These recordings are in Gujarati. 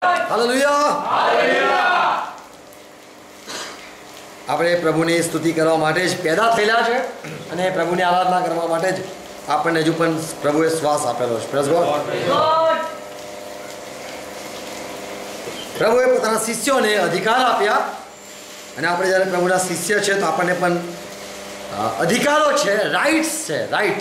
હાલેલુયા. આપણે પ્રભુની સ્તુતિ કરવા માટે જ પેદા થયેલા છે અને પ્રભુની આરાધના કરવા માટે જ આપણને હજુ પણ પ્રભુએ શ્વાસ આપેલો છે. Praise God. પ્રભુએ પોતાના શિષ્યોને અધિકાર આપ્યા અને આપણે જ્યારે પ્રભુના શિષ્ય છે તો આપણને પણ અધિકારો છે, રાઇટ્સ છે. રાઇટ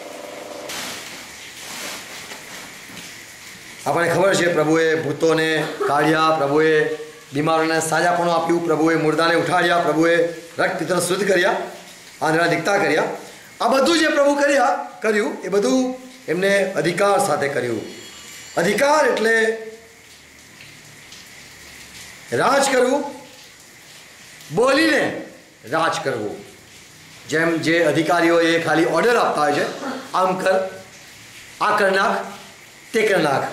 આપણને ખબર છે પ્રભુએ ભૂતોને કાઢ્યા, પ્રભુએ બીમારોને સાજાપણું આપ્યું, પ્રભુએ મુર્દાને ઉઠાડ્યા, પ્રભુએ રક્તપિત્તને શુદ્ધ કર્યા, આંધળા દીકતા કર્યા. આ બધું જે પ્રભુ કર્યું એ બધું એમને અધિકાર સાથે કર્યું. અધિકાર એટલે રાજ કરવું, બોલીને રાજ કરવું. જેમ જે અધિકારીઓ એ ખાલી ઓર્ડર આપતા હોય છે, આમ કર, આ કર નાખ, તે કર નાખ.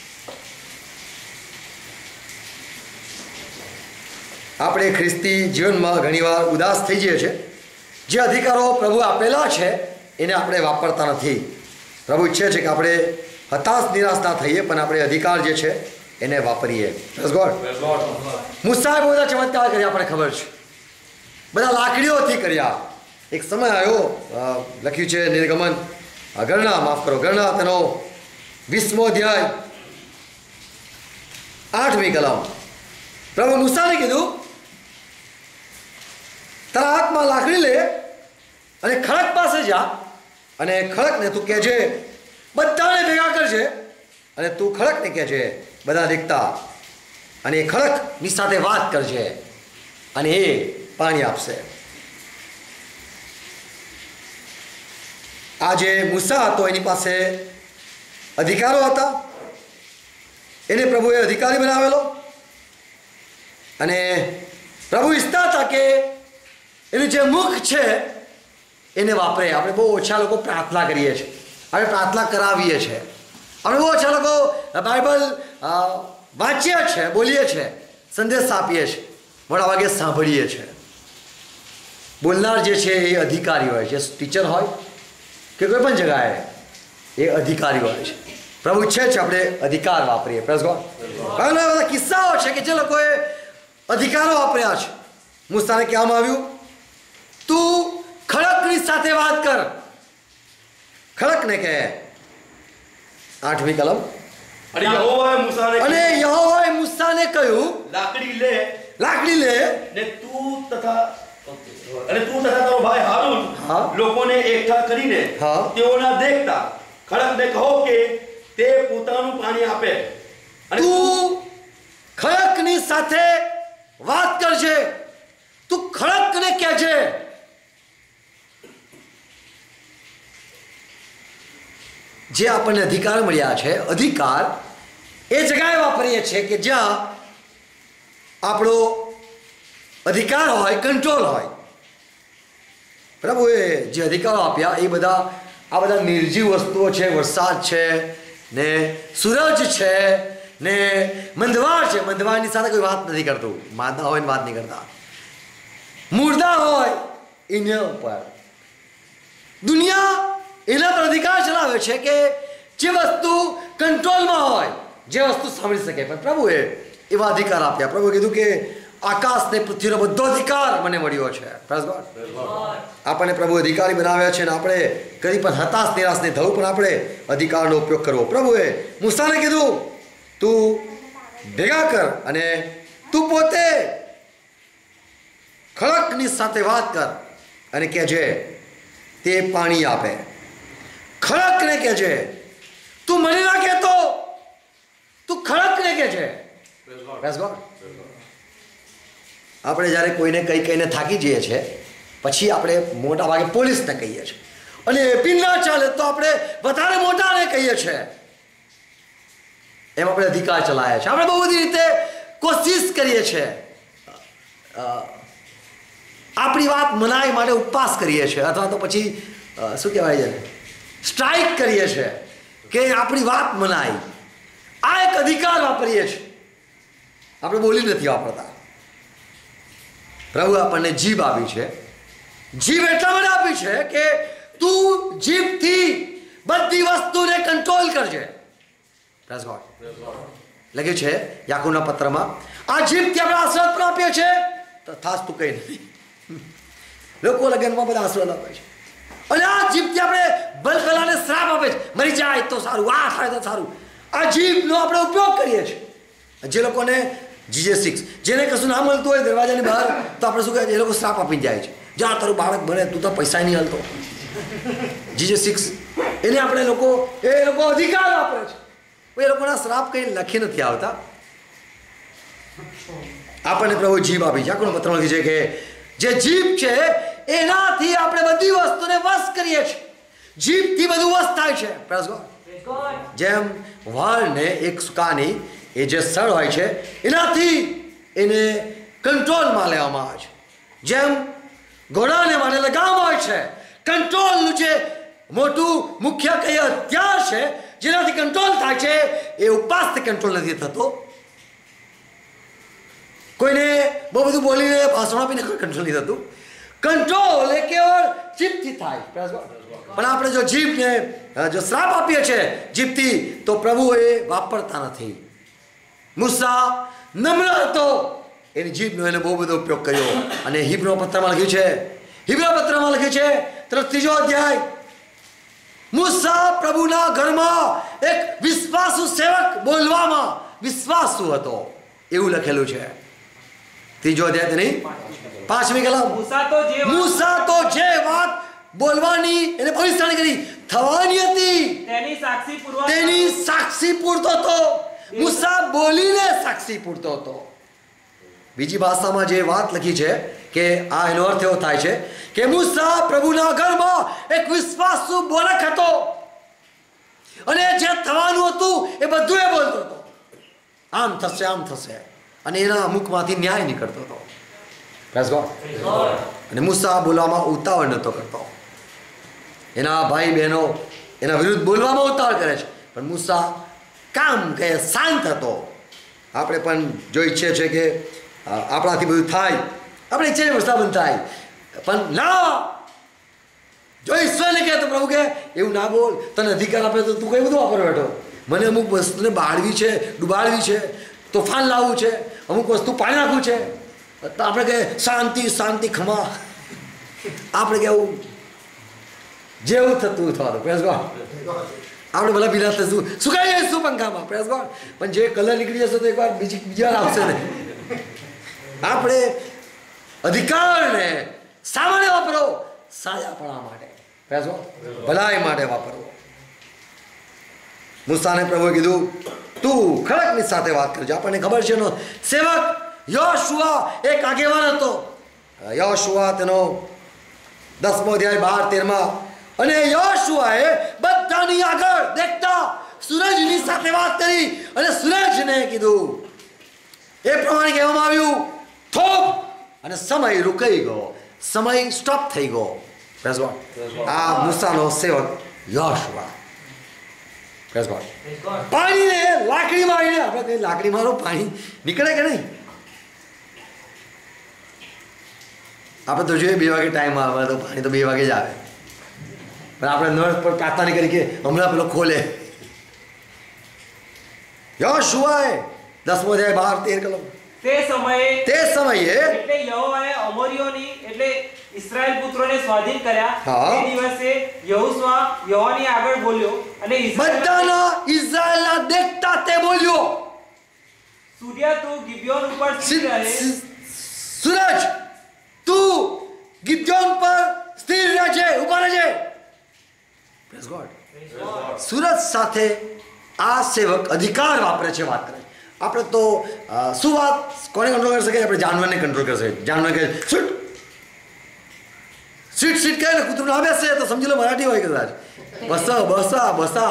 આપણે ખ્રિસ્તી જીવનમાં ઘણીવાર ઉદાસ થઈ જઈએ છીએ. જે અધિકારો પ્રભુ આપેલા છે એને આપણે વાપરતા નથી. પ્રભુ ઈચ્છે છે કે આપણે હતાશ નિરાશ ના થઈએ પણ આપણે અધિકાર જે છે એને વાપરીએ. Praise God. મૂસાએ બહુ બધા ચમત્કાર કર્યા, આપણને ખબર છે. બધા લાકડીઓથી કર્યા. એક સમય આવ્યો, લખ્યું છે નિર્ગમન ગણના તેનો 20મો અધ્યાય 8મી કલમ. પ્રભુ મૂસાને કીધું તારા હાથમાં લાકડી લે અને ખડક પાસે જા અને ખડકને તું કહેજે બધાને ભેગા કરજે અને તું ખડકને કહેજે બધા દેખતા અને એ ખડકની સાથે વાત કરજે અને એ પાણી આપશે. આ જે મૂસા હતો એની પાસે અધિકારો હતા, એને પ્રભુએ અધિકારી બનાવેલો અને પ્રભુ ઈચ્છતા હતા કે એનું જે મુખ છે એને વાપરે. આપણે બહુ ઓછા લોકો પ્રાર્થના કરીએ છીએ, આપણે પ્રાર્થના કરાવીએ છીએ, આપણે બહુ ઓછા લોકો બાઇબલ વાંચીએ છીએ, બોલીએ છીએ, સંદેશ આપીએ છીએ, મોટા ભાગે સાંભળીએ છીએ. બોલનાર જે છે એ અધિકારી હોય છે, ટીચર હોય કે કોઈ પણ જગાએ એ અધિકારી હોય છે. પ્રભુ ઈચ્છે છે આપણે અધિકાર વાપરીએ. Praise God. ઘણા બધા કિસ્સાઓ છે કે જે લોકોએ અધિકારો વાપર્યા છે. મૂસાને કહેવામાં આવ્યું તું ખડકની સાથે વાત કર. ખડકને કહે 8મી કલમ. અને યહોવાએ મૂસાને કહ્યું લાકડી લે ને તું તથા તારો ભાઈ હારૂન લોકોને એકઠા કરીને તેઓના દેખતા ખડકને કહો કે તે પોતાનું પાણી આપે. તું ખડકની સાથે વાત કરજે, તું ખડકને કહેજે જે આપણને અધિકાર મળ્યા છે. અધિકાર એ જગ્યાએ વાપરીએ છીએ કે જ્યાં આપણો અધિકાર હોય, કંટ્રોલ હોય. પ્રભુએ જે અધિકારો આપ્યા એ બધા આ બધા નિર્જીવ વસ્તુઓ છે. વરસાદ છે ને સૂરજ છે ને મંદવાર છે. મંદવારની સાથે કોઈ વાત નથી કરતું, માદા હોય ને વાત નહીં કરતા. મુર્દા હોય એના ઉપર દુનિયા એના પર અધિકાર ચલાવે છે કે જે વસ્તુ કંટ્રોલમાં હોય, જે વસ્તુ સાંભળી શકે. પણ પ્રભુએ એવા અધિકાર આપ્યા. પ્રભુએ કીધું કે આકાશ ને પૃથ્વીનો બધો અધિકાર મને મળ્યો છે. Praise God. આપણને પ્રભુ અધિકારી બનાવ્યા છે અને આપણે કદી પણ હતાશ નિરાશ નહીં થવું, પણ આપણે અધિકારનો ઉપયોગ કરવો. પ્રભુએ મૂસાને કીધું તું ભેગા કર અને તું પોતે ખડકની સાથે વાત કર અને કહેજે તે પાણી આપે. ખડકને કહેજે, તું મને ના કહેતો, તું ખડકને કહેજે. Praise God. આપણે જ્યારે કોઈને કહીને થાકી જઈએ છીએ પછી આપણે મોટા ભાગે પોલીસને કહીએ છીએ અને પીન ના ચાલે તો આપણે વધારે મોટાને કહીએ છીએ. એમ આપણે અધિકાર ચલાવ્યા છે. આપણે બહુ બધી રીતે કોશિશ કરીએ છીએ, આપણી વાત મનાય માટે ઉપવાસ કરીએ છીએ અથવા તો પછી શું કહેવાય છે સ્ટ્રાઇક કરીએ છીએ કે આપણી વાત મનાય. આ એક અધિકાર વાપરીએ છીએ, આપણે બોલી નથી વાપરતા. પ્રભુ આપણને જીભ આપી છે. જીભ એટલા માટે આપી છે કે તું જીભથી બધી વસ્તુને કંટ્રોલ કરજે. Praise God. લખ્યું છે યાકૂબના પત્રમાં, આ જીભથી આપણે આશીર્વાદ પ્રાપ્યો છે તો ખાસ તું કંઈ નથી. લોકો લગ્નમાં બધા આશીર્વાદ આપે છે અને આ જીભથી આપણે ભલભલાને શ્રાપ આપે છે, મરી જાય તો સારું, આ થાય તો સારું. આ જીભનો આપણે ઉપયોગ કરીએ છીએ. જે લોકોને GJ6 જેને કશું ના મળતું હોય દરવાજાની બહાર તો આપણે શું કહે છે, એ લોકો શ્રાપ આપી જાય છે, જ્યાં તારું બાળક બને તું તો પૈસા નહીં હલતો. GJ6 એને આપણે એ લોકો અધિકાર આપે છે. એ લોકોના શ્રાપ કંઈ લખી નથી આવતા. આપણને પ્રભુ જીભ આપી છે. યાકૂબના પત્રમાં લખ્યું છે કે જે જીભ છે એનાથી આપણે બધી વસ્તુને વશ કરીએ છીએ. જીભથી બધું વશ થાય છે. જેમ વાળને એક સુકાની એ જે સળ હોય છે એનાથી એને કંટ્રોલમાં લેવામાં આવે છે. જેમ ઘોડાને માટે લગામ હોય છે, કંટ્રોલનું જે મોટું મુખ્ય કઈ હથિયાર છે જેનાથી કંટ્રોલ થાય છે, એ ઉપવાસથી કંટ્રોલ નથી થતો. કોઈને બહુ બધું બોલીને ભાષણ આપીને કંટ્રોલ નથી થતું. કંટ્રોલ એ કેવળ જીભથી થાય. પણ આપણે જો જીભને જો શ્રાપ આપીએ છીએ જીભથી તો પ્રભુ એ વાપરતા નથી. મૂસા નમ્ર હતો, એની જીભનો એને બહુ બધો ઉપયોગ કર્યો. અને હિબ્રુના પત્રમાં લખ્યું છે, હિબ્રુના પત્રમાં લખ્યું છે 3 અધ્યાય, મૂસા પ્રભુના ઘરમાં એક વિશ્વાસુ સેવક, બોલવામાં વિશ્વાસુ હતો એવું લખેલું છે. 3 અધ્યાય નહીં 5મી કલમ. મૂસા તો જે વાત બોલવાની એને ભવિષ્યવાણી કરી થવાની હતી તેની સાક્ષી પૂરતો હતો. મૂસા બોલીને સાક્ષી પૂરતો હતો. બીજી ભાષામાં જે વાત લખી છે કે આ એનો અર્થ એવો થાય છે કે મૂસા પ્રભુના ઘરમાં એક વિશ્વાસુ બોલક હતો અને જે થવાનું હતું એ બધું એ બોલતો હતો. આમ થશે આમ થશે અને એના મુખમાંથી ન્યાય નીકળતો હતો. અને મૂસા બોલવામાં ઉતાવળ નહોતો કરતો. એના ભાઈ બહેનો એના વિરુદ્ધ બોલવામાં ઉતાવળ કરે છે પણ મૂસા કામ કે શાંત હતો. આપણે પણ જો ઈચ્છીએ છીએ કે આપણાથી બધું થાય, આપણે ઈચ્છીએ વરસાદ થાય પણ ના, જો ઈશ્વરને કહે તો પ્રભુ કે એવું ના બોલ, તને અધિકાર આપે તો તું કઈ બધું વાપરો બેઠો. મને અમુક વસ્તુને બાળવી છે, ડુબાડવી છે, તોફાન લાવવું છે, અમુક વસ્તુ પાણી નાખવું છે તો આપણે કહે શાંતિ શાંતિ ખમા. આપણે કેવું જેવું થતું થવાનું. Praise God. આપણે ભલા પીલા થશું, સુકાઈ જઈશું પંખામાં. Praise God. પણ જે કલર નીકળી જશે તો એકવાર બીજી વાર આવશે નહીં. આપણે અધિકારને સામાન્ય વાપરો, સાજાપણા માટે, પ્રેઝ ગોડ, ભલાઈ માટે વાપરવો. મૂસાને પ્રભુએ કીધું તું ખડકની સાથે વાત કરજો. આપણને ખબર છે એનો સેવક યોશુઆ એક આગેવાન હતો. યોશુઆ તેનો 10મો અધ્યાય 12-13માં. અને યોશુઆએ બધાની આગળ દેખતા સૂરજની સાથે વાત કરી અને સૂરજને કીધું એ પ્રમાણે કહેવામાં આવ્યું થોપ, અને સમય રોકાઈ ગયો, સમય સ્ટોપ થઈ ગયો. આ મૂસાનો સેવક યોશુઆ. પાણીને લાકડી મારીને, આપણે કઈ લાકડી મારો પાણી નીકળે કે નહીં? આપણે તો જોઈએ 2 વાગે ટાઈમ આવે તો પાણી તો 2 વાગે જ આવે, પણ આપણે નળ પર પ્રાર્થના નહીં કરી કે હમણાં પેલો ખોલે. યોશુઆએ 10મો અધ્યાય 12-13 કલમ. તે સમયે એટલે યહોવાએ અમોરીઓની એટલે ઇસ્રાયેલ પુત્રોને સ્વાધીન કર્યા. તે દિવસે યહોશુઆ યહોવાની આગળ બોલ્યો અને બધાના ઇઝરાયેલના દેખતા તે બોલ્યો, સૂર્ય તું ગિબિયોન ઉપર સ્થિર રહે. સૂરજ તું ગિબિયોન પર સ્થિર રહેજે, ઊભા રહેજે. Praise God. સૂરજ સાથે આ સેવક અધિકાર વાપરે છે, વાત કરે. આપણે તો શું વાત કોને કંટ્રોલ કરી શકે? આપણે જાનવરને કંટ્રોલ કરી શકીએ. જાનવર કહે શૂટ સીટ સીટ કહે ને કૂતરું ના બેસે તો સમજી લો મરાઠી હોય કદાચ. બસા બસા બસા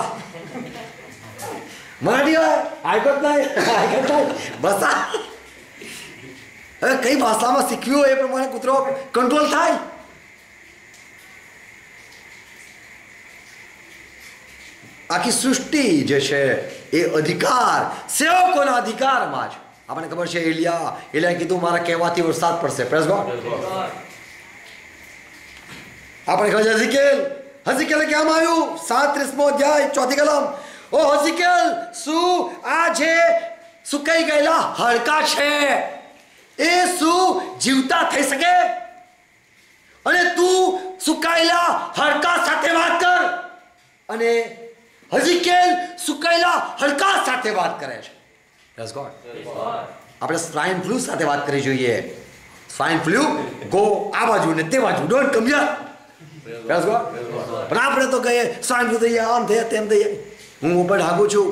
મરાઠી હોય, હાઈકોર્ટ નહીં બસા. હવે કઈ ભાષામાં શીખ્યું હોય એ પ્રમાણે કૂતરો કંટ્રોલ થાય. આખી સૃષ્ટિ જે છે એ અધિકાર સેવકોના અધિકારમાં છે. આપણને ખબર છે એલિયાએ કીધું મારા કહેવાથી વરસાદ પડશે. Praise God. આપણે ખબર છે હઝીકેલ કહેવામાં આવ્યું 37મો અધ્યાય 4મી કલમ. ઓ હઝીકેલ, શું આ જે સુકાઈ ગયેલા હાડકા છે એ શું જીવતા થઈ શકે? અને તું સુકાયેલા હાડકા સાથે વાત કર. અને હઝકીએલ સુકાયેલા હાડકા સાથે વાત કરે છે. Praise God. આપણે સ્વાઇન ફ્લૂ સાથે વાત કરવી જોઈએ. સ્વાઇન ફ્લૂ ગો આ બાજુ ને તે બાજુ, don't come here. Praise God. પણ આપણે તો કહીએ સ્વાઇન ફ્લૂ થઈ આમ થઈ તેમ થઈ. હું ઉપર હાગું છું,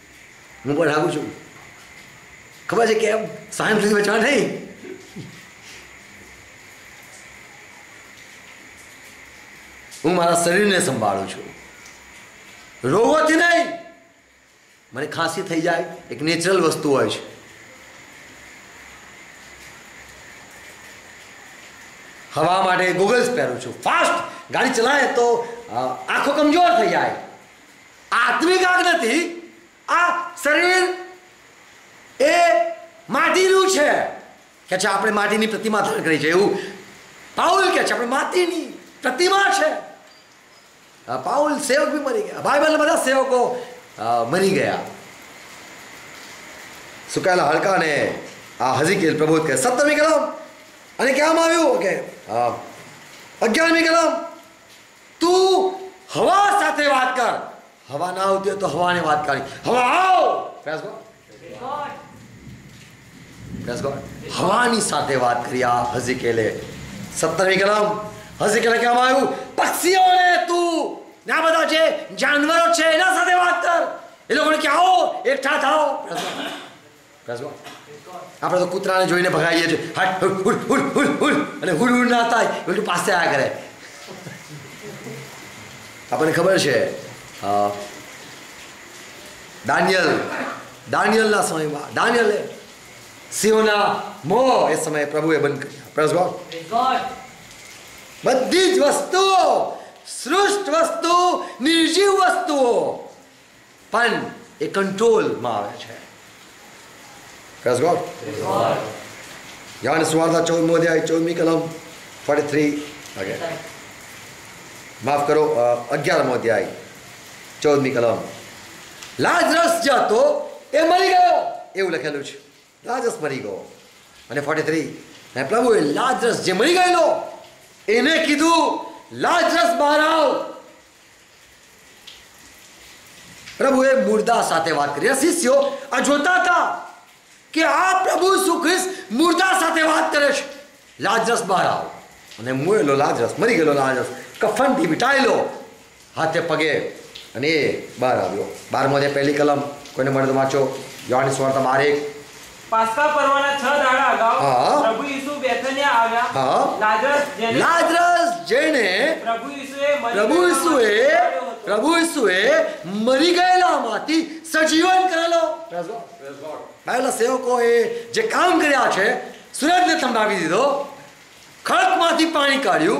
ખબર છે કેમ? સ્વાઇન ફ્લૂ બચવા નહીં. હું મારા શરીરને સંભાળું છું, રોગોથી નહીં. મને ખાંસી થઈ જાય એક નેચરલ વસ્તુ હોય છે. હવા માટે ગોગલ્સ પહેરું છું. ફાસ્ટ ગાડી ચલાવે તો આંખો કમજોર થઈ જાય. આત્મિક આગ નથી, આ શરીર એ માટીનું છે. કે છે આપણે માટીની પ્રતિમા ધારણ કરી છે, એવું પાઉલ કે છે આપણે માટીની પ્રતિમા છે. પાઉલ સેવક બી મરી ગયા, બાઇબલના બધા સેવકો મરી ગયા. સુકાયેલા હાડકાને આ હઝકીએલ પ્રબોધ કરે. 17મી કલમ અને કહેવામાં આવ્યું કે 11મી કલમ તું હવા સાથે વાત કર. હવા ના આવતી હોય તો હવાને વાત કરી. હવા આવ. Praise God. હવાની સાથે વાત કરી આ હઝકીએલે. 17મી કલમ હઝકીએલે કહેવામાં આવ્યું પક્ષીઓને તું આ બધા છે જાનવરો છે એના સાથે વાત કર. એ લોકોને કે આવો એકઠા થાઓ. આપણે તો કૂતરાને જોઈને ભગાઈએ છીએ. હટ હુડ હુડ હુડ હુડ અને હુડ હુડ ના થાય એટલું પાસે આ કરે. આપણને ખબર છે દાનિયલના સમયમાં દાનિયલે સિંહોના મોં એ સમયે પ્રભુએ બંધ કર્યા. Praise God. બધી જ વસ્તુઓ, સૃષ્ટ વસ્તુ, નિર્જીવ વસ્તુઓ પણ એ કંટ્રોલમાં આવે છે. Praise God. યોહાનની સુવાર્તા 14મો અધ્યાય 14મી કલમ 43 માફ કરો 11મો અધ્યાય 14મી કલમ. લાજરસ જે હતો એ મરી ગયો એવું લખેલું છે. લાજરસ મરી ગયો અને 43 અને પ્રભુએ લાજરસ જે મરી ગયેલો એને કીધું લાજરસ બહાર આવ. પ્રભુએ મુર્દા સાથે વાત કરી. શિષ્યો આ જોતા હતા કે આ પ્રભુ ઈસુ ખ્રિસ્ત મુર્દા સાથે વાત કરે છે. લાજરસ બહાર આવ. અને મોયેલો લાજરસ, મરી ગયેલો લાજરસ કફનથી વીંટાયેલો હાથે પગે અને એ બહાર આવ્યો. 12મો અધ્યાય પહેલી કલમ કોઈને મળે તો વાંચો. યોહાનની સુવાર્તા 12:1. પાસ્કા પર્વના 6 દાડા અગાઉ પ્રભુ ઈસુ બેથાનિયા આવ્યા. લાજરસ જેને પ્રભુ ઈસુએ મરી ગયેલામાંથી સજીવન કરેલો. બાઇબલના સેવકોએ જે કામ કર્યા છે, સૂરજને થંભાવી દીધો, ખડકમાંથી પાણી કાઢ્યું,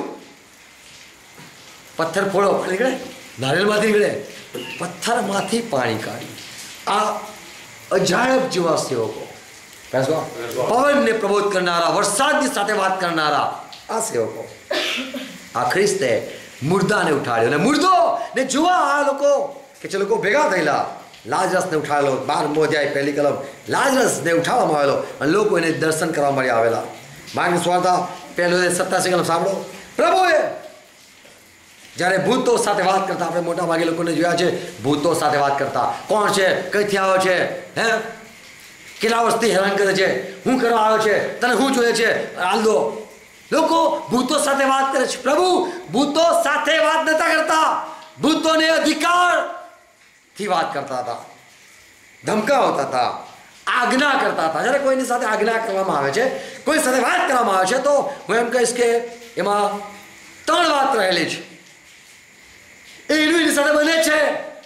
પથ્થર ફોડો નીકળે, નારિયેળમાંથી નીકળે, પથ્થરમાંથી પાણી કાઢ્યું. આ અજાયબ જેવા સેવકો, પવનને પ્રબોધ કરનારા, વરસાદની સાથે વાત કરનારા આ સેવકો. આ ખ્રિસ્તે મુર્દાને ઉઠાડ્યો અને મુર્દો ને જોવા આ લોકો કે જે લોકો ભેગા થયેલા લાજરસને ઉઠાવેલો. 12મો અધ્યાય પહેલી કલમ. લાજરસને ઉઠાવવામાં આવેલો અને લોકો એને દર્શન કરવા માટે આવેલા. માર્કની સુવાર્તા 1:87 કલમ સાંભળો. પ્રભુએ જ્યારે ભૂતો સાથે વાત કરતા, આપણે મોટા ભાગે લોકોને જોયા છે ભૂતો સાથે વાત કરતા. કોણ છે, કઈથી આવ્યો છે, હે કેટલા વર્ષથી હેરાન કરે છે, શું કરવા આવ્યો છે, તને શું જોઈએ છે, હાલ દો. લોકો ભૂતો સાથે વાત કરે છે. પ્રભુ ભૂતો સાથે વાત નતા કરતા, ભૂતોને અધિકારથી વાત કરતા હતા, ધમકાવતા હતા, આજ્ઞા કરતા હતા. જ્યારે કોઈની સાથે આજ્ઞા કરવામાં આવે છે, કોઈ સાથે વાત કરવામાં આવે છે, તો હું એમ કહીશ કે એમાં 3 વાત રહેલી છે. એ એની સાથે બને છે.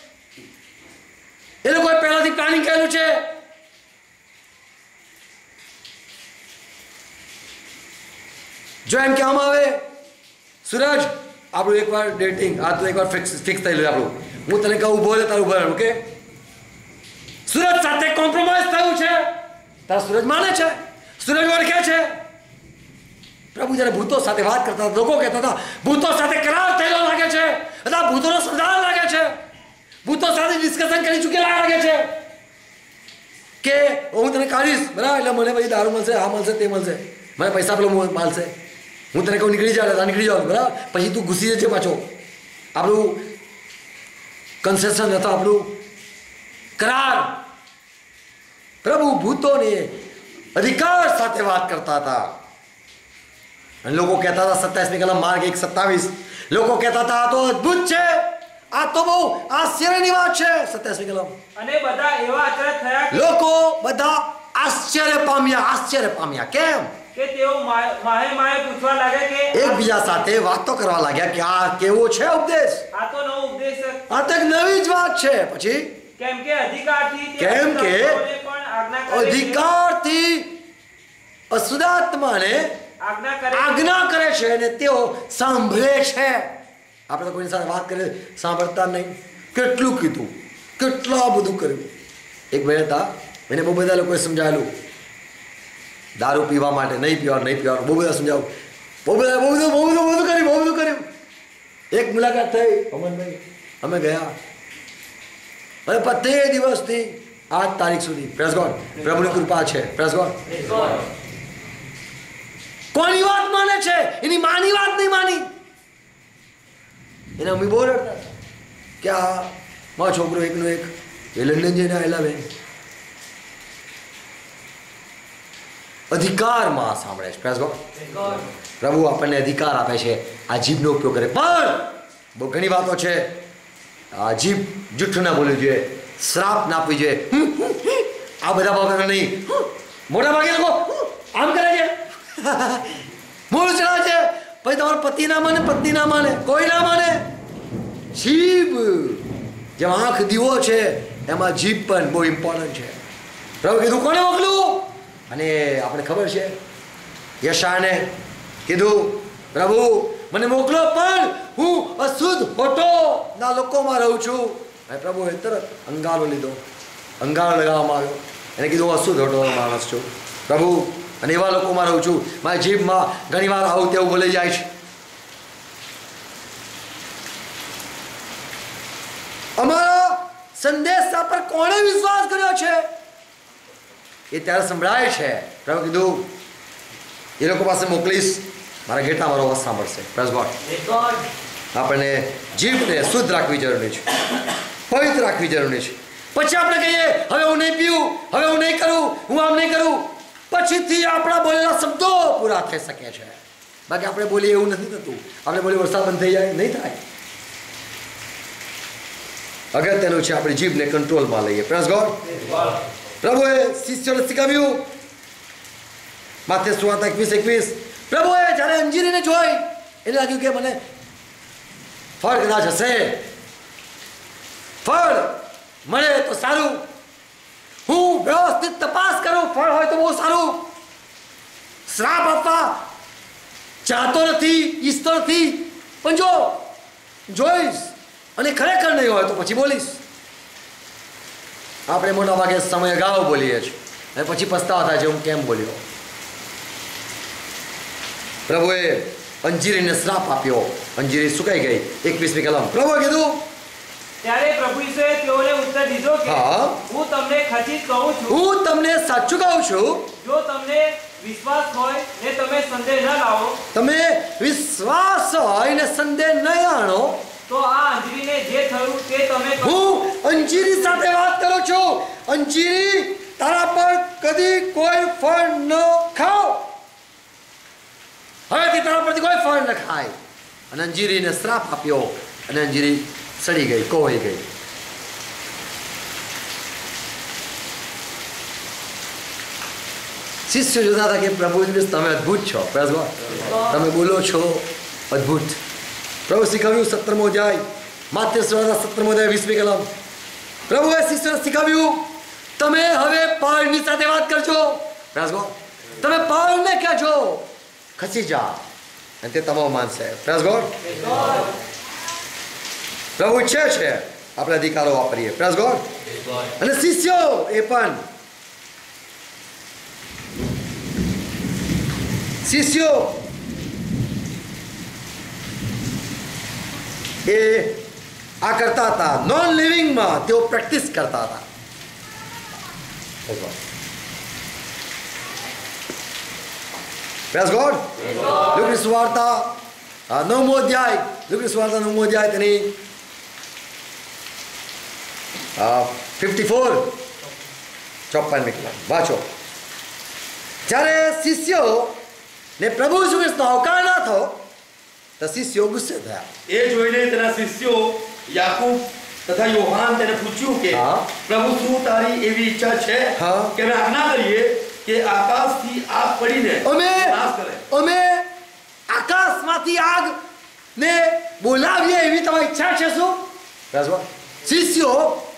એ લોકોએ પહેલાથી પ્લાનિંગ કરેલું છે. જો એમ કહેવામાં આવે સૂરજ આપણું એકવાર ડેટિંગ આ તો એકવાર ફિક્સ થયેલું આપણું, હું તને કહું ઉભો રહે, તારું ઉભો રહે, ઓકે? સૂરજ સાથે કોમ્પ્રોમાઇઝ થયું છે, તારા સૂરજ માને છે, સૂરજ ઓળખે છે. પ્રભુ જ્યારે ભૂતો સાથે વાત કરતા હતા, લોકો કહેતા હતા ભૂતો સાથે કરાર થયેલો લાગે છે, અથવા ભૂતોનો સરદાર લાગે છે, ભૂતો સાથે ડિસ્કશન કરી ચૂકેલા લાગે છે. કે હું તને કાઢીશ બરાબર, એટલે મને પછી દારૂ મળશે, આ મળશે, તે મળશે, મને પૈસા પેલો મળશે, હું તને કહું નીકળી જાય, નીકળી જાવ બરાબર, પછી તું ઘૂસી જશે પાછો. આપણું કન્સેશન હતો, આપણું કરાર. પ્રભુ ભૂતોને અધિકાર સાથે વાત કરતા હતા. અને લોકો કહેતા હતા 27મી કલમ માર્ગ 1:27 લોકો કહેતા હતા આ તો અદ્ભુત છે, આ તો બહુ આશ્ચર્યની વાત છે. 27મી કલમ. અને બધા એવા આચરણ થયા લોકો બધા આશ્ચર્ય પામ્યા. કેમ? કે તેઓ માહે પૂછવા લાગ્યા કે એકબીજા સાથે વાતો કરવા લાગ્યા કે આ કેવો છે ઉપદેશ, આ તો નવો ઉપદેશ, આ તો એક નવી જ વાત છે. પછી કેમ કે અધિકારથી તે કેમ કે પણ આજ્ઞા કરે છે, અધિકારથી અશુદ્ધાત્માને આજ્ઞા કરે છે અને તેઓ સાંભળે છે. આપણે તો કોઈની સાથે વાત કરીએ સાંભળતા નહીં. કેટલું કીધું, કેટલા બધું કર્યું. એક ભાઈ હતા, એને બહુ બધા લોકોએ સમજાવેલું દારૂ પીવા માટે, નહીં પીવાનું, બહુ બધા સમજાવું, બહુ બધું કર્યું. એક મુલાકાત થઈ અમનભાઈ, અમે ગયા અને 25 દિવસથી 8 તારીખ સુધી પ્રેઝ ગોડ, પ્રભુની કૃપા છે. Praise God. કોની વાત માને છે? એની માની વાત નહીં માની. એને અમે બહુ રડતા કે આ મારો છોકરો એકનો એક એ લંડન જઈને આવેલા બેન અધિકારમાં સાંભળે છે. Praise God. પ્રભુ આપણને અધિકાર આપે છે આ જીભનો ઉપયોગ કરે. પણ બહુ ઘણી વાતો છે, આ જીભ જૂઠું ના બોલવું જોઈએ, શ્રાપ ના આપવી જોઈએ, આ બધા બાબતો નહીં. મોટા ભાગે લોકો આમ કરે છે, મૂળ ચડાવે છે, પછી તમારો પતિ ના માને, પત્ની ના માને, કોઈ ના માને. જીભ જેમ આંખ દીવો છે એમાં જીભ પણ બહુ ઇમ્પોર્ટન્ટ છે. પ્રભુ કીધું કોને મોકલું? અને આપણે ખબર છે યશાને કીધું પ્રભુ મને મોકલો, પણ હું અશુદ્ધ હોઠોના લોકોમાં રહું છું. અને પ્રભુએ તરત અંગારો લીધો, અંગારો લગાવવામાં આવ્યો. એને કીધું હું અશુદ્ધ હોઠોનો માણસ છું પ્રભુ, અને એવા લોકોમાં રહું છું. મારી જીભમાં ઘણી વાર આવું તેવું બોલાઈ જાય છે. અમારા સંદેશા પર કોણે વિશ્વાસ કર્યો છે એ ત્યારે સંભળાય છે. પ્રભુ કીધું એ લોકો પાસે મોકલીશ, મારા ઘેટા મારો અવાજ સાંભળશે. Praise God. આપણને જીભને શુદ્ધ રાખવી જરૂરી છે, પવિત્ર રાખવી જરૂરી છે. પછી આપણે કહીએ હવે હું નહીં પીવું, હવે હું નહીં કરું, હું આમ નહીં કરું, પછીથી આપણા બોલેલા શબ્દો પૂરા થઈ શકે છે. બાકી આપણે બોલીએ એવું નથી થતું. આપણે બોલીએ વરસાદ બંધ થઈ જાય, નહીં થાય. અગત્યનું છે આપણી જીભને કંટ્રોલમાં લઈએ. Praise God. પ્રભુએ શિષ્યોને શીખવ્યું, માથે સુવાર્તા 21:21. પ્રભુએ જ્યારે અંજીરીને જોઈ એને લાગ્યું કે મને ફળ કદાચ હશે, ફળ મળે તો સારું, હું વ્યવસ્થિત તપાસ કરું, ફળ હોય તો બહુ સારું. શ્રાપ આપવા ચાહતો નથી, ઈચ્છતો નથી, પણ જો જોઈશ અને ખરેખર નહીં હોય તો પછી બોલીશ. આપણે મોટા ભાગે સમય અગાઉ બોલીએ છીએ અને પછી પસ્તાવા થાય છે હું કેમ બોલ્યો. પ્રભુએ અંજીરીને શ્રાપ આપ્યો, અંજીરી સુકાઈ ગઈ. 21મી કલમ. પ્રભુએ કીધું ત્યારે પ્રભુ ઈસુએ તેઓને ઉત્તર દીધો કે હું તમને ખચિત કહું છું, હું તમને સાચું કહું છું, જો તમને વિશ્વાસ હોય ને તમે સંદેહ ન લાવો, તમે વિશ્વાસ હોય ને સંદેહ ન આણો, તો આ અંજીરીને જે થયું તે તમે હું અંજીરી સાથે વાત કરું છું. અંજીરી તારા પર કદી કોઈ ફળ ન ખાઓ, હવેથી તારા પરથી કોઈ ફળ ન ખાય. અને અંજીરીને શ્રાપ આપ્યો અને અંજીરી સડી ગઈ, કોવાઈ ગઈ. શિષ્યો જોતા હતા કે પ્રભુ તમે અદ્ભુત છો. તમે બોલો છો અદ્ભુત. પ્રભુ શીખવ્યું 17મો અધ્યાય, માથે સુવાર્તા 17મો અધ્યાય 20મી કલમ. પ્રભુએ શિષ્યોને શીખવ્યું તમે હવે પાળની સાથે વાત કરજો. તમે પાળને કહેજો ખસી જા અને તે તમામ માનશે. Praise God. પ્રભુ ઈચ્છે છે આપણે અધિકારો વાપરીએ. Praise God. અને શિષ્યો એ પણ શિષ્યો એ આ કરતા હતા. નોન લિવિંગમાં તેઓ પ્રેક્ટિસ કરતા હતા. Praise God. લુકની સુવાર્તા 9મો અધ્યાય, લુકની સુવાર્તા 9મો અધ્યાય તેની 54 54 કલાક વાંચો. જ્યારે શિષ્યો ને પ્રભુ ઈસુ ખ્રિસ્તનો આવકાર ના થયો તો શિષ્યો ગુસ્સે થયા. એ જોઈને તેના શિષ્યો યાકૂબ તથા યોહાન તેને પૂછ્યું કે પ્રભુ શું તારી એવી ઈચ્છા છે કે અમે આજ્ઞા કરીએ કે આકાશથી આગ પડીને નાશ કરે? અમે આકાશમાંથી આગ ને બોલાવીએ એવી તમારી ઈચ્છા છે શું? શિષ્યો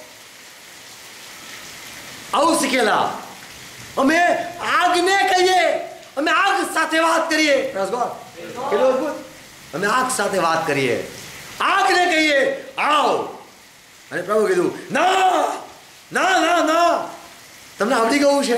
આવું શીખેલા. અમે આગને કહીએ, અમે આગ સાથે વાત કરીએ. કેટલું અદભુત. અમે આગ સાથે વાત કરીએ, આગને કહીએ આવ. અને પ્રભુ કીધું ના ના ના ના, તમને આવડી ગયું છે.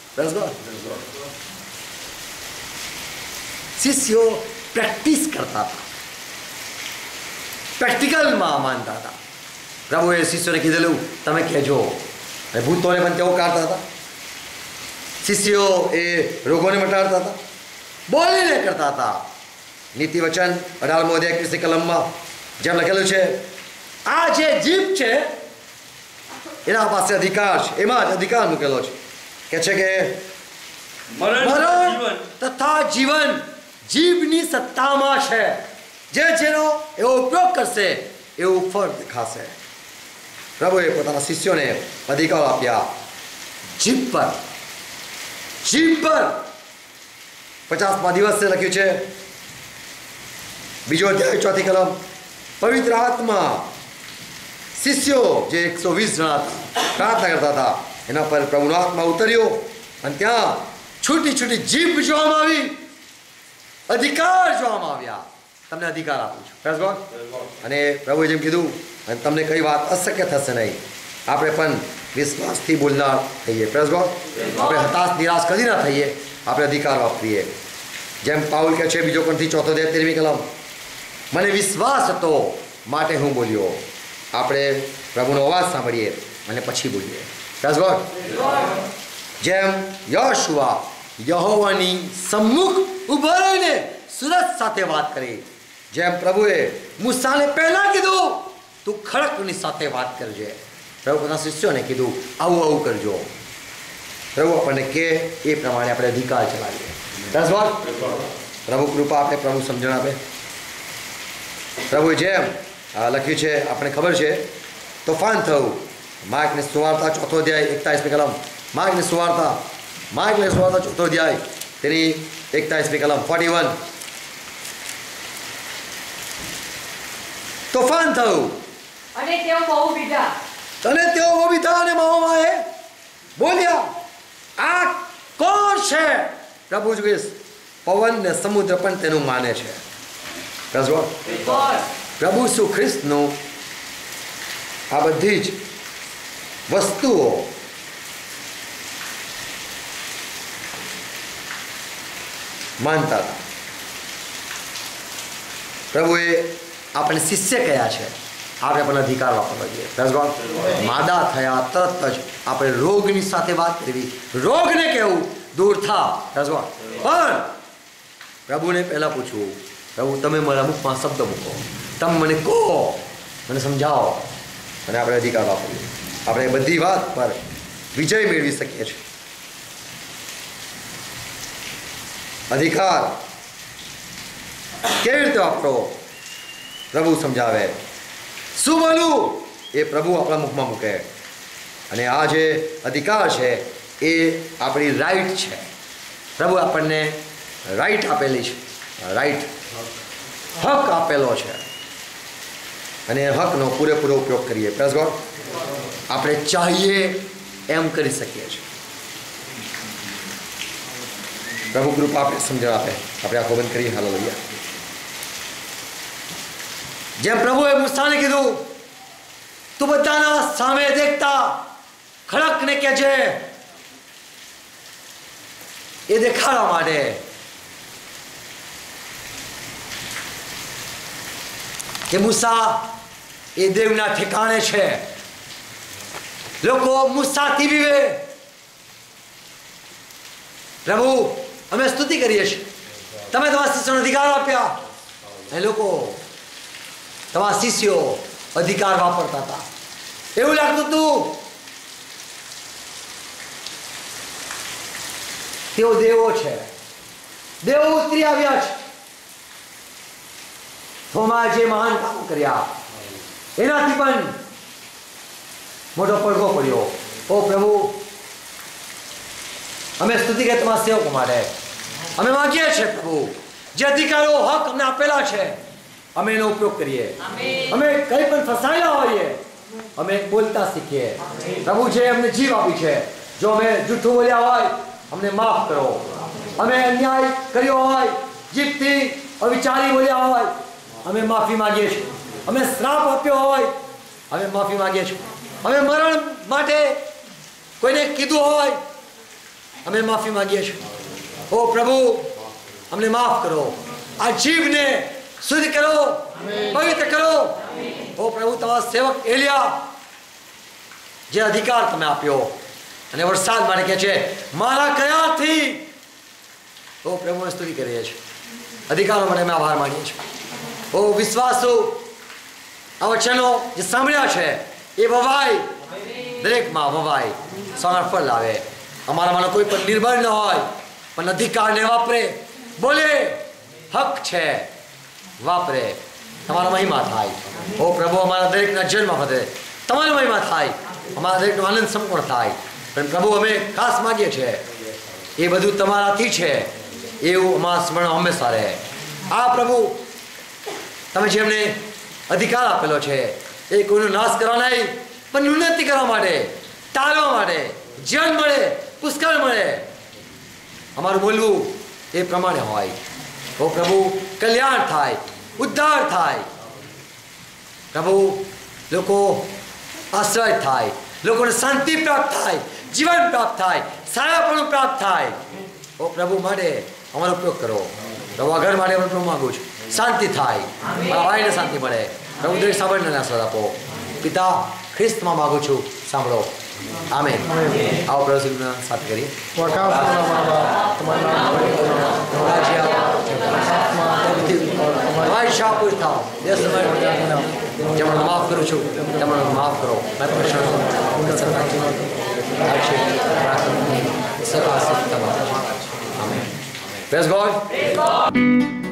શિષ્યો પ્રેક્ટિસ કરતા હતા, પ્રેક્ટિકલમાં માનતા હતા. પ્રભુએ શિષ્યોને કીધેલું તમે કહેજો. અને ભૂતોને પણ તેઓ કાઢતા હતા. શિષ્યો એ રોગોને મટાડતા હતા, બોલીને કરતા હતા. નીતિ વચન 18મો અધ્યાય 21મી કલમમાં જેમ લખેલું છે, આ જે જીભ છે એના પાસે અધિકાર છે, એમાં જ અધિકાર મૂકેલો છે. કે છે કે મરણ તથા જીવન જીભની સત્તામાં છે. જેનો એવો ઉપયોગ કરશે એવું ફળ દેખાશે. પ્રભુએ પોતાના શિષ્યોને અધિકાર આપ્યા જીભ પર. જીભ પર 50મા દિવસે લખ્યું છે, 2 અધ્યાય 4મી કલમ, પવિત્ર આત્મા શિષ્યો જે 120 જણા પ્રાર્થના કરતા હતા એના પર પ્રભુનો આત્મા ઉતર્યો અને ત્યાં છૂટી છૂટી જીભ જોવામાં આવી, અધિકાર જોવામાં આવ્યા. તમને અધિકાર આપું છું. Praise God. અને પ્રભુએ જેમ કીધું, અને તમને કઈ વાત અશક્ય થશે નહીં. આપણે પણ વિશ્વાસથી બોલનાર થઈએ. Praise God. આપણે હતાશ નિરાશ કદી ના થઈએ, આપણે અધિકાર વાપરીએ. જેમ પાઉલ કહે છે 2 કોરિન્થી 4 અધ્યાય 13મી કલમ, મને વિશ્વાસ હતો માટે હું બોલ્યો. આપણે પ્રભુનો અવાજ સાંભળીએ અને પછી બોલીએ. Praise God. જેમ યોશુઆ યહોવાની સમ્મુખ ઊભો રહીને સૂરજ સાથે વાત કરી, જેમ પ્રભુએ મૂસાને પહેલા કીધું તું ખડકની સાથે વાત કરજે, પ્રભુ પોતાના શિષ્યોને કીધું આવું આવું કરજો. પ્રભુ આપણને કે એ પ્રમાણે આપણે અધિકાર ચલાવીએ. Praise God. પ્રભુ કૃપા આપે, પ્રભુ સમજણ આપે. પ્રભુએ જેમ લખ્યું છે આપણે ખબર છે, તોફાન થયું. માર્કની સુવાર્તા 4 અધ્યાય 41મી કલમ, માર્કની સુવાર્તા 4 અધ્યાય તેની 41મી કલમ 41. તોફાન થયું અને તેઓ બહુ બીધા અને મહોમાએ બોલ્યા આ કોણ છે? પ્રભુ જ પવન ને સમુદ્ર પણ તેનું માને છે. પ્રભુ ઈસુ ખ્રિસ્તનું આ બધી જ વસ્તુઓ માનતા હતા. પ્રભુએ આપણે શિષ્ય કયા છે, આપણે પણ અધિકાર વાપરવા જોઈએ. માદા થયા તરત જ આપણે રોગની સાથે વાત કરવી, રોગને કહેવું દૂર થા. પણ પ્રભુને પહેલાં પૂછવું, પ્રભુ તમે મારા મુખમાં શબ્દ મૂકો, તમે મને કહો, મને સમજાવો, અને આપણે અધિકાર વાપરીએ. આપણે બધી વાત પર વિજય મેળવી શકીએ છીએ. અધિકાર કેવી રીતે વાપરો પ્રભુ સમજાવે. શું બોલવું એ પ્રભુ આપણા મુખમાં મૂકે. અને આ જે અધિકાર છે એ આપણી રાઈટ છે. પ્રભુ આપણને રાઈટ આપેલી છે, રાઈટ હક આપેલો છે, અને હકનો પૂરેપૂરો ઉપયોગ કરીએ. Praise God. આપણે ચાહીએ એમ કરી શકીએ છીએ. પ્રભુ કૃપા આપણે સમજણ આપે. આપણે આંખો બંધ કરીએ. હાલેલુયા. જેમ પ્રભુએ મૂસાને કીધું તું બધાના સામે દેખતા ખડકને કહેજે, એ દેખાડવા માટે કે મૂસા એ દેવના ઠેકાણે છે. લોકો મૂસાથી બીવે, પ્રભુ અમે સ્તુતિ કરીએ છીએ, તમે તમારા શિષ્યોને અધિકાર આપ્યા. એ લોકો તમારા શિષ્યો અધિકાર વાપરતા હતા. એવું લાગતું હતું તેઓ દેવો છે, દેવો ઉતરી આવ્યા છે. થોમા જે મહાન કામ કર્યા એનાથી પણ મોટો પડઘો પડ્યો. ઓ પ્રભુ, અમે સ્તુતિ કરીએ તમારા સેવકો માટે. અમે માંગીએ છીએ પ્રભુ, જે અધિકારો હક અમને આપેલા છે અમે એનો ઉપયોગ કરીએ. અમે કઈ પણ ફસાયેલા હોઈએ અમે બોલતા શીખીએ. પ્રભુ જે અમને જીવ આપી છે, જો અમે જૂઠું બોલ્યા હોય અમને માફ કરો. અમે અન્યાય કર્યો હોય, જીભથી અવિચારી બોલ્યા હોય અમે માફી માંગીએ છીએ. અમે શ્રાપ આપ્યો હોય અમે માફી માંગીએ છીએ. અમે મરણ માટે કોઈને કીધું હોય અમે માફી માંગીએ છીએ. ઓ પ્રભુ, અમને માફ કરો. આ જીભને શુદ્ધ કરો, પવિત્ર કરો. ઓ પ્રભુ, તમારા સેવક એલિયા જે અધિકાર તમે આપ્યો અને વરસાદ માટે કહે છે મારા કયાથી. ઓ પ્રભુ, સ્તુતિ કરીએ છીએ. અધિકારો માટે અમે આભાર માનીએ છીએ. ઓ વિશ્વાસો આ વચનો જે સાંભળ્યા છે એ વવાય, દરેકમાં વવાય, સારા ફળ લાવે. અમારામાંનો કોઈ પણ નિર્ભર ન હોય પણ અધિકારને વાપરે, બોલે, હક છે વાપરે. તમારા મહિમા થાય. ઓ પ્રભુ, અમારા દરેકના જન્મ વધે, તમારો મહિમા થાય, અમારા દરેકનો આનંદ સંપૂર્ણ થાય. પણ પ્રભુ, અમે ખાસ માગીએ છીએ એ બધું તમારાથી છે એવું અમારા સ્મરણ હંમેશા રહે. આ પ્રભુ, તમે જેમને અધિકાર આપેલો છે એ કોઈનો નાશ કરવા નહીં પણ ઉન્નતિ કરવા માટે, ટાળવા માટે, જીવન મળે, પુષ્કળ મળે. અમારું બોલવું એ પ્રમાણે હોય. ઓ પ્રભુ, કલ્યાણ થાય, ઉદ્ધાર થાય. પ્રભુ, લોકો આશ્રય થાય, લોકોને શાંતિ પ્રાપ્ત થાય, જીવન પ્રાપ્ત થાય, સારાપણું પ્રાપ્ત થાય. ઓ પ્રભુ, માટે અમારો ઉપયોગ કરો. પ્રભુ, આ ઘર માટે હું પ્રભુ માગું છું, શાંતિ થાય, મારા ભાઈને શાંતિ મળે. પ્રભુ, દરેક સાંભળીને આશીર્વાદ આપો. પિતા, ખ્રિસ્તમાં માગું છું, સાંભળો. આમેન. આવો પ્રભુના સાથે કરીએ. તમારી શાહ પૂરી થાવ. જેમણે માફ કરું છું તેમણે માફ કરો. Praise God.